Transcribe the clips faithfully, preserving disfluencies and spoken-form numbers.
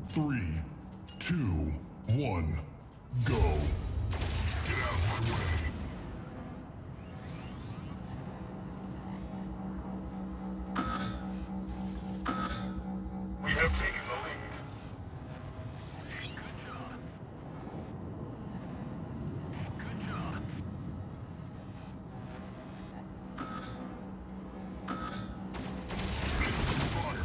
Three, two, one, go. Get out of my way. We have taken the lead. Good job. Good job. Fire.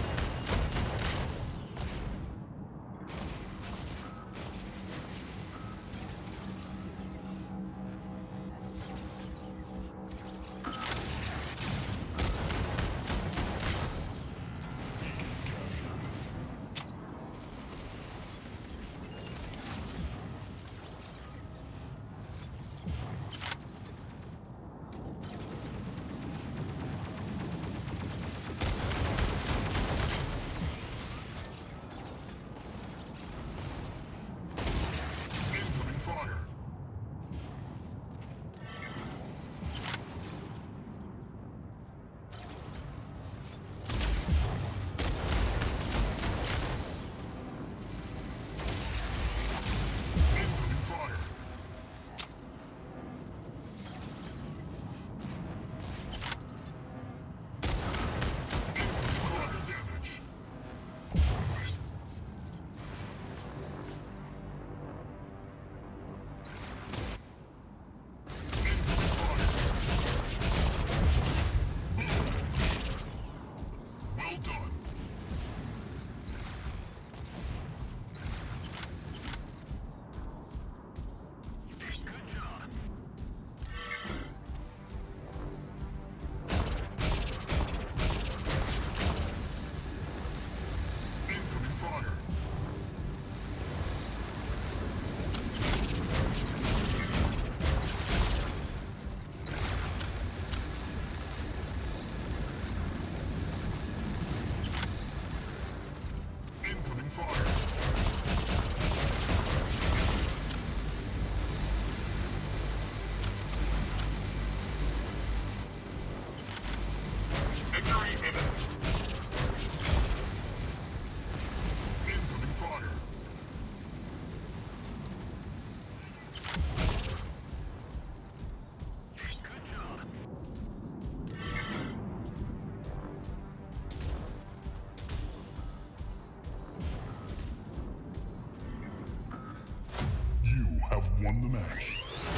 Won the match.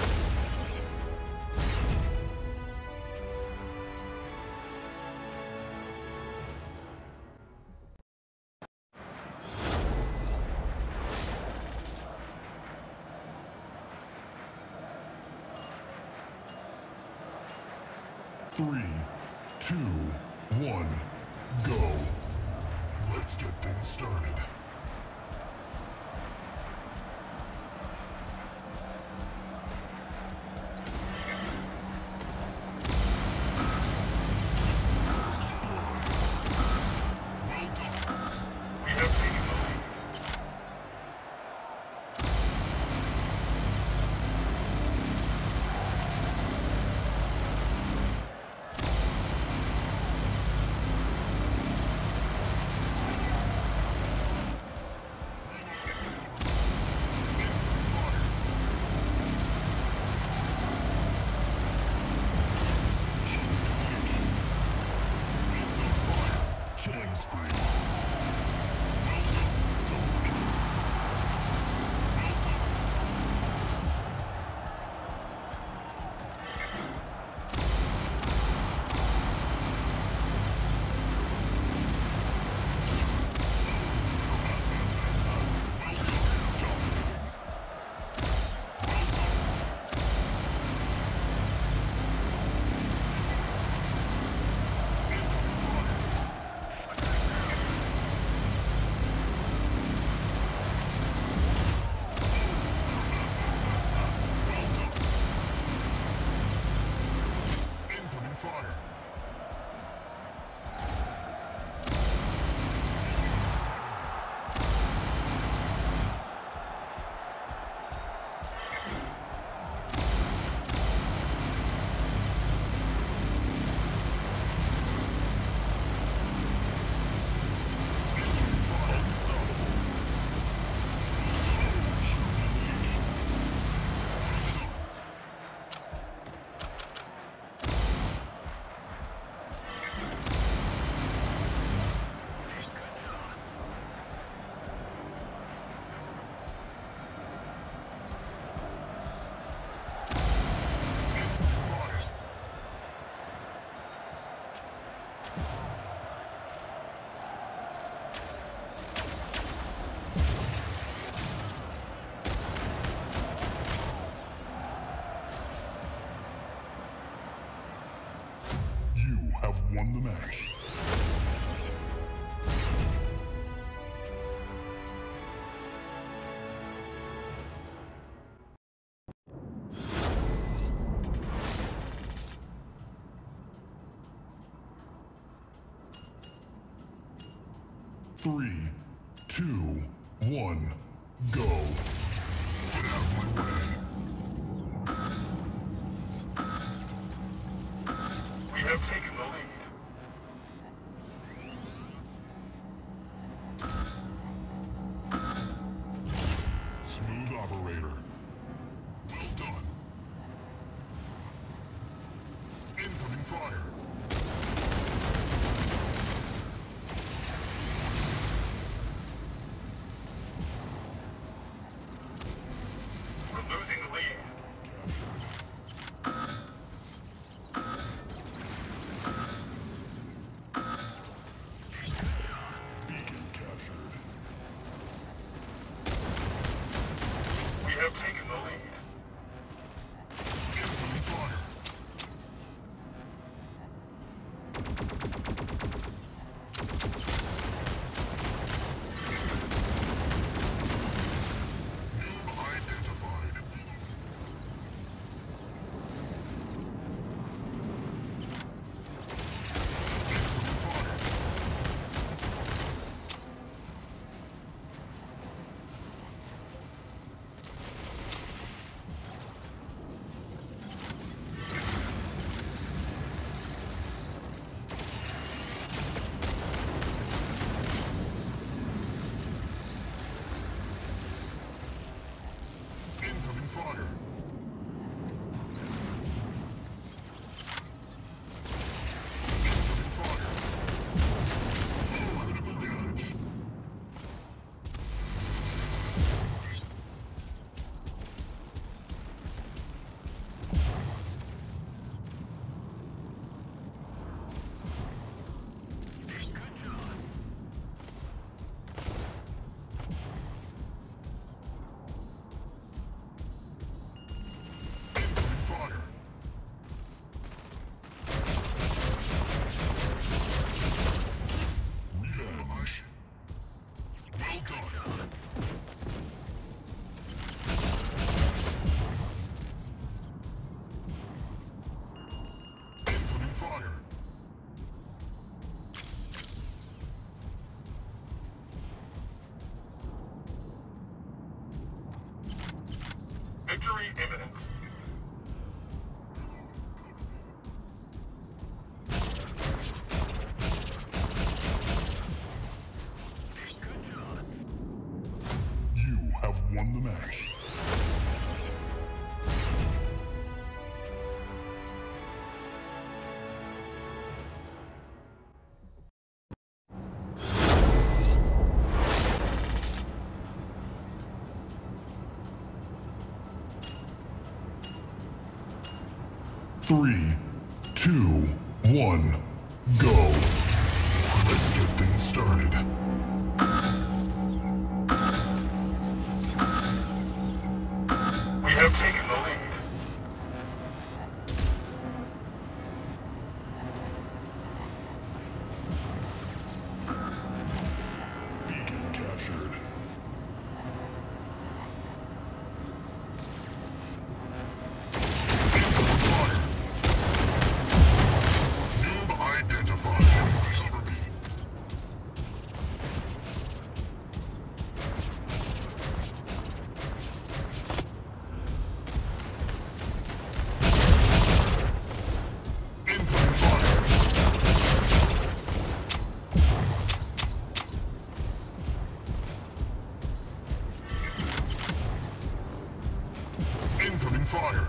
Three, two, one, go. Let's get things started. won the match. Three, two, one, go. Get out of my way. We have taken the lead. Smooth operator. Well done. Incoming fire. We're losing the lead. Beacon captured. We have taken the lead. Incoming fire. Noob identified. Incoming fire. Incoming fire. Incoming fire. Critical damage. Incoming fire. Revenge. Well done. Incoming fire. Victory imminent. You have won the match. Three, two, one, go. Let's get things started. We have taken the lead. Beacon captured. Incoming fire. Noob identified. Cover me. Incoming fire. Incoming fire.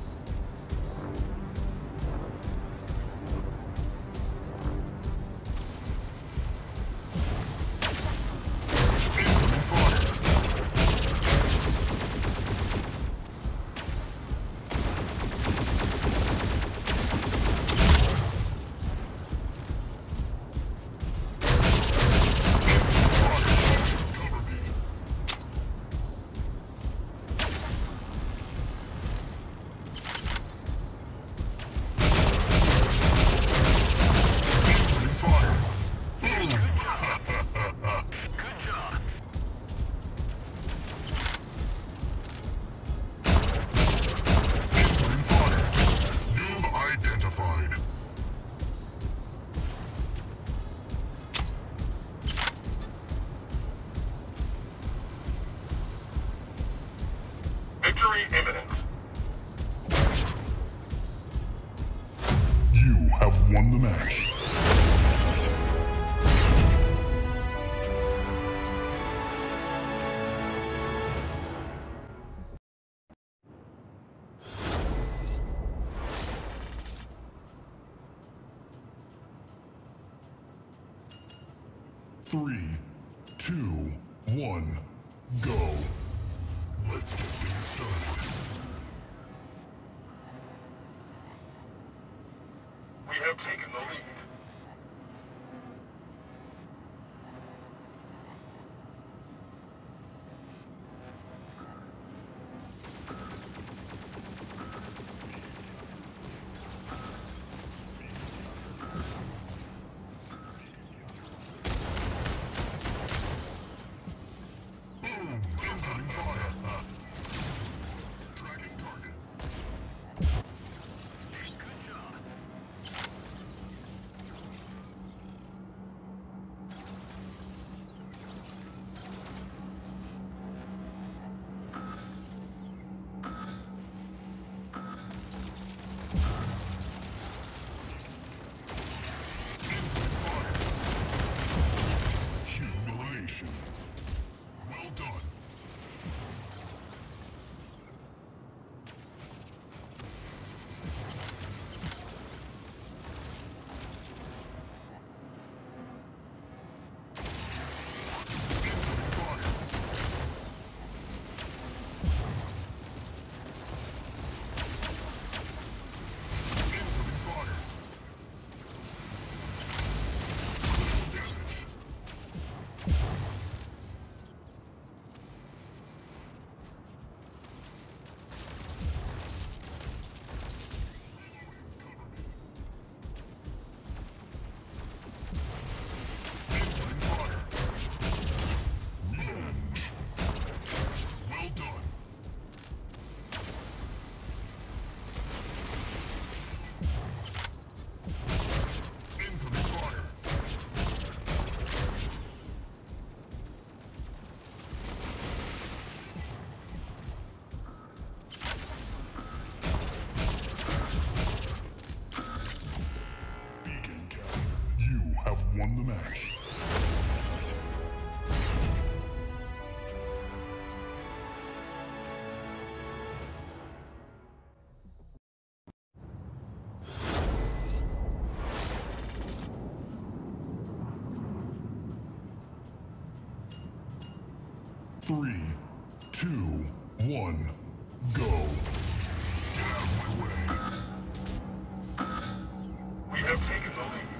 Incoming fire. Cover me. Victory imminent. You have won the match. Three, two, one, go. Let's get things started. We have taken the lead. Humiliation. Well done. Won the match. Three, two, one, go. Get out of my way. We have taken the lead.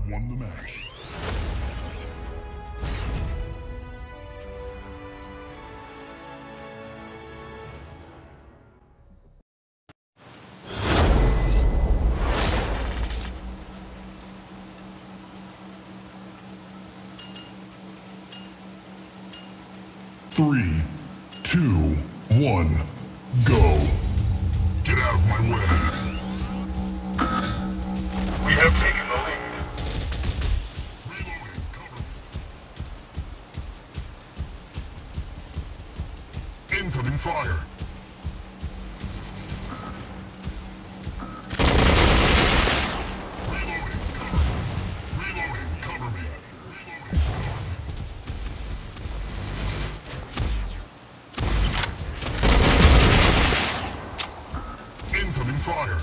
won the match. Three, two, one, go. Get out of my way. We have taken the lead. Reloading, cover me. Incoming fire. Reloading, cover me. Reloading, cover me. Reloading, cover me. Incoming fire.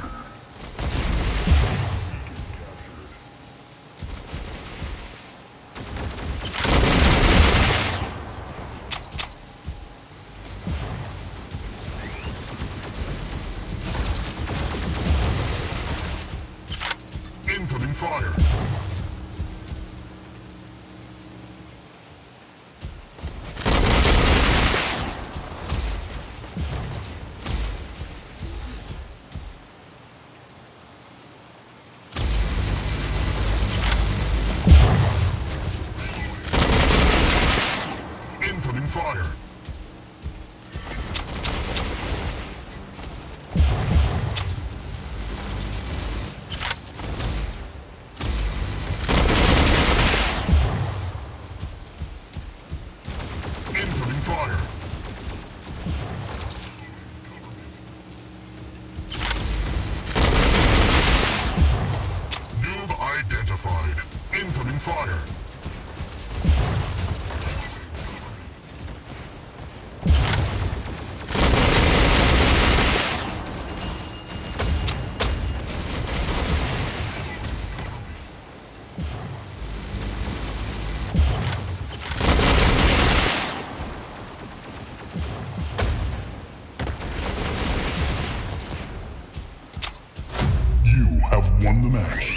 Incoming fire. Incoming fire. Incoming fire. Noob identified. Incoming fire. You have won the match.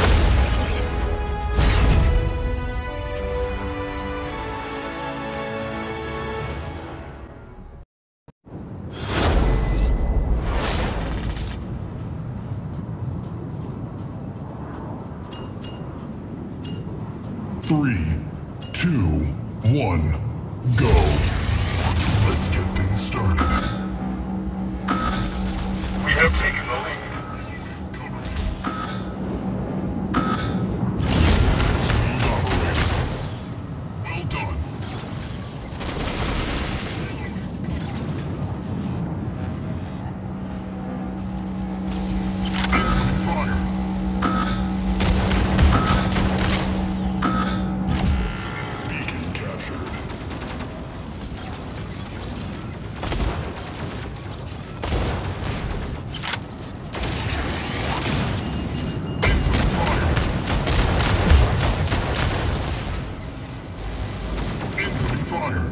Three, two, one, go. Let's get things started. We have taken the lead. Smooth operator. Well done. Incoming fire. Beacon captured. Incoming fire. Incoming fire.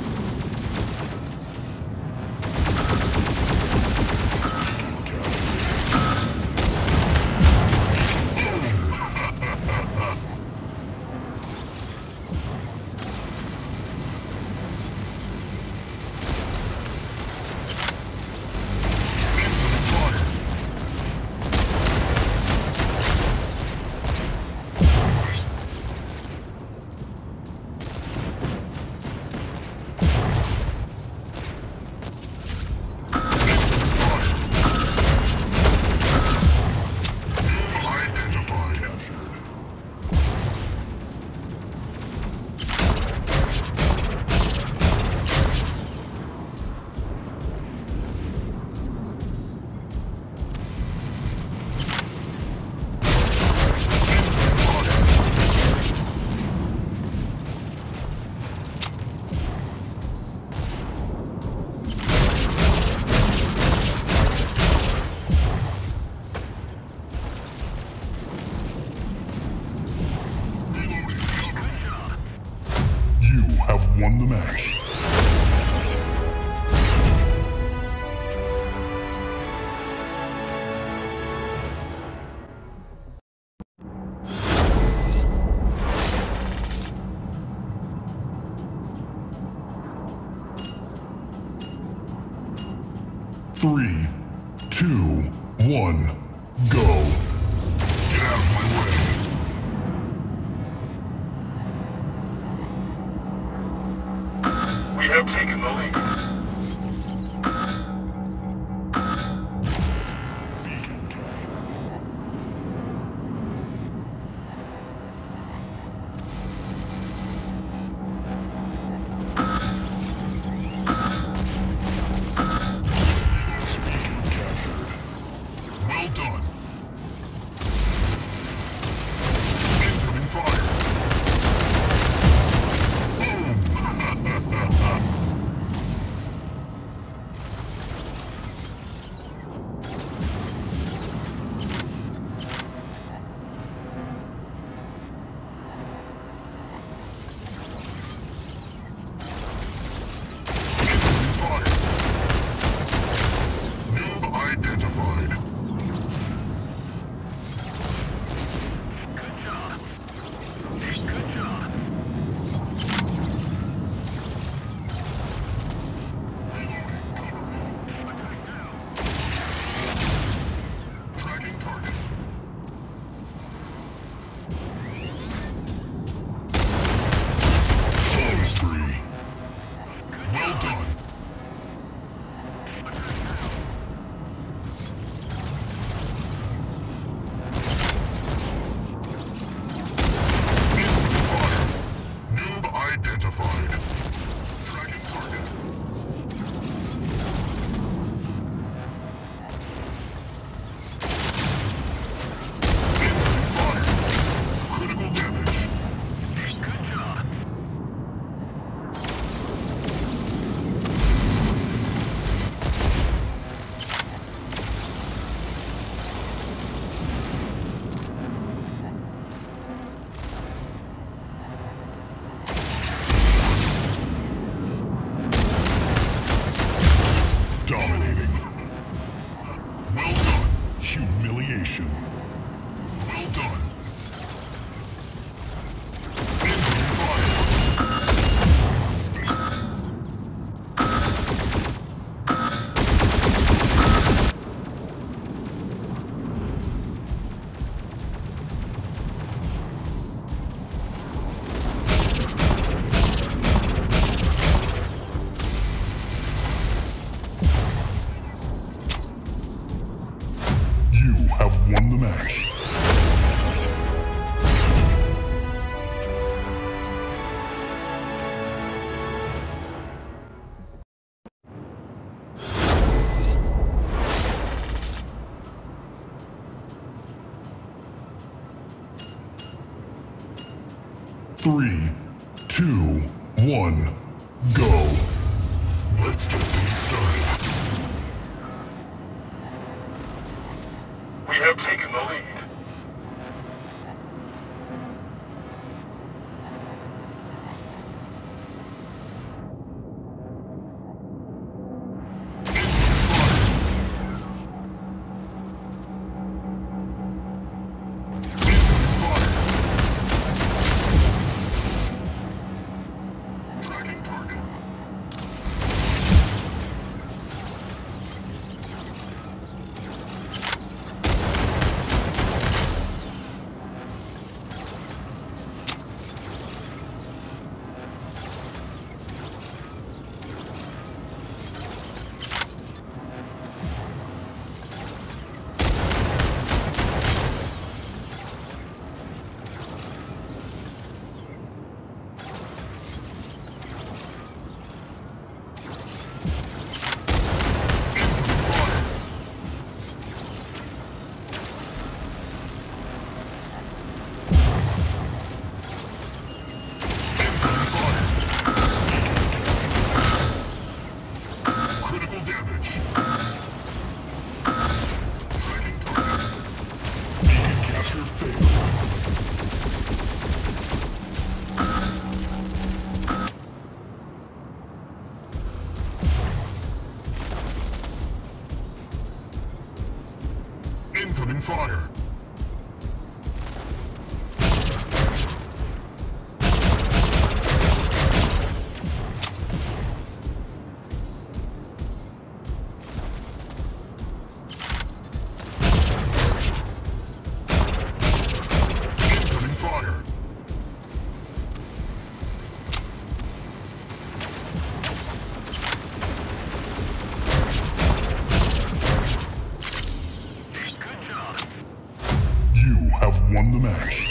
Incoming fire. Incoming fire. Move identified. You have won the match. Three, two, one, go. Get out of my way. We have taken the lead. Well done. Incoming fire. Incoming fire. Noob identified. Tracking target. Killing spree. Well done. Incoming fire. Noob identified. Tracking target. Incoming fire. Critical damage. Dominating. Well done. Humiliation. Well done. Incoming fire. You have won the match. Three, two, one, go. Let's get things started. We have taken the lead. Incoming fire. Tracking target. Incoming fire. won the match.